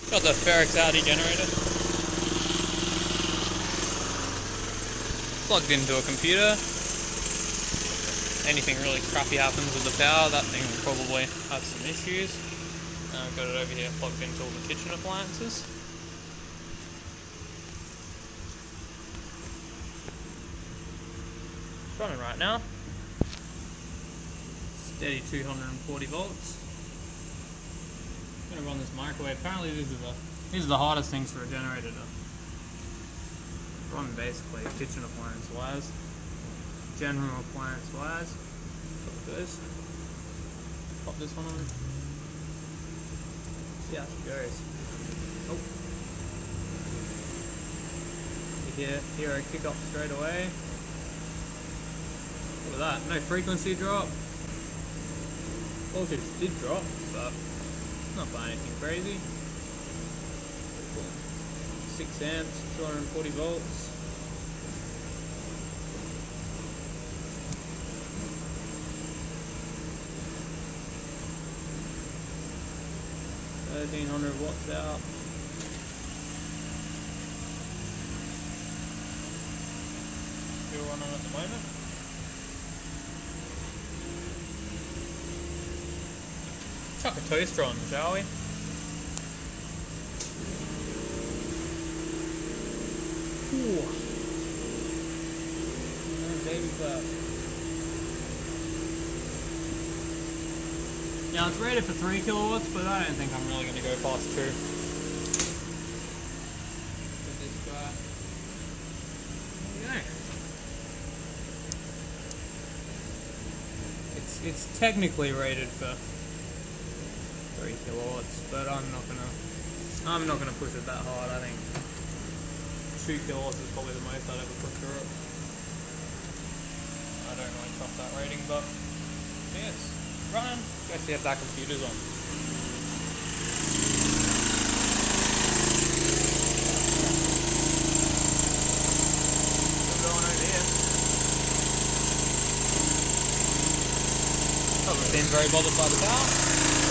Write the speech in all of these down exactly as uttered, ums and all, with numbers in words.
Got the Ferrex Aldi generator. Plugged into a computer. Anything really crappy happens with the power, that thing will probably have some issues. Uh, I've got it over here plugged into all the kitchen appliances. It's running right now. Steady two hundred forty volts. I'm gonna run this microwave. Apparently these are the these are the hardest things for a generator to run, basically kitchen appliance wise. General appliance wise. Put this. Pop this one on. See how she goes. Oh. You hear hear her kick up straight away. Look at that. No frequency drop. Voltage did drop, but not by anything crazy. six amps, two hundred forty volts. thirteen hundred watts out. Still running at the moment. Chuck a toaster on, shall we? Ooh. Oh, baby cloud. Now it's rated for three kilowatts, but I don't think I'm really going to go past two. Put this guy. There we go. It's it's technically rated for three kilowatts, but I'm not gonna I'm not gonna push it that hard. I think two kilowatts is probably the most I'd ever put through it. I don't really trust that rating, but yes, running. Guess see if that computer's on. Still going over here. Haven't been very bothered by the power.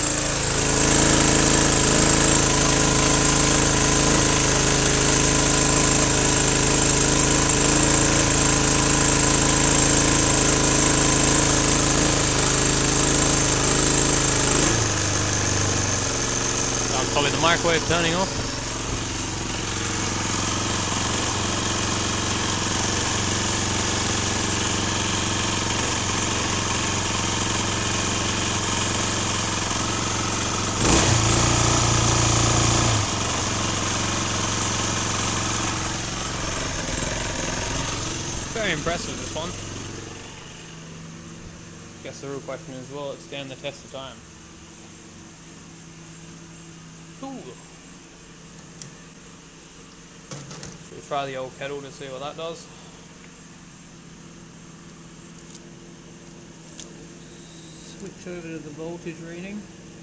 Probably the microwave turning off. Very impressed with this one. Guess the real question is, will it stand the test of time? Cool. Should we try the old kettle to see what that does? Switch over to the voltage reading.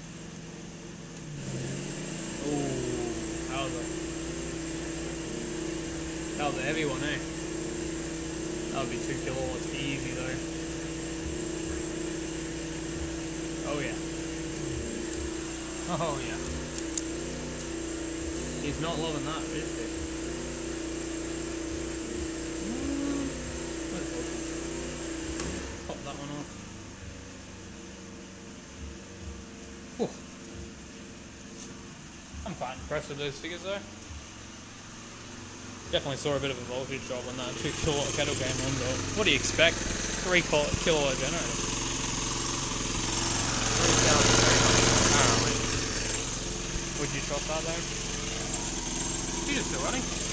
Oh, that was a that was a heavy one, eh? That would be two kilowatts easy though. Oh yeah. Oh yeah. He's not loving that, is he? Mm. Pop that one off. Whew. I'm quite impressed with those figures though. Definitely saw a bit of a voltage drop when that two kilowatt kettle came on, but what do you expect? three kilowatt generator. Apparently. Would you trust that though? He's still running.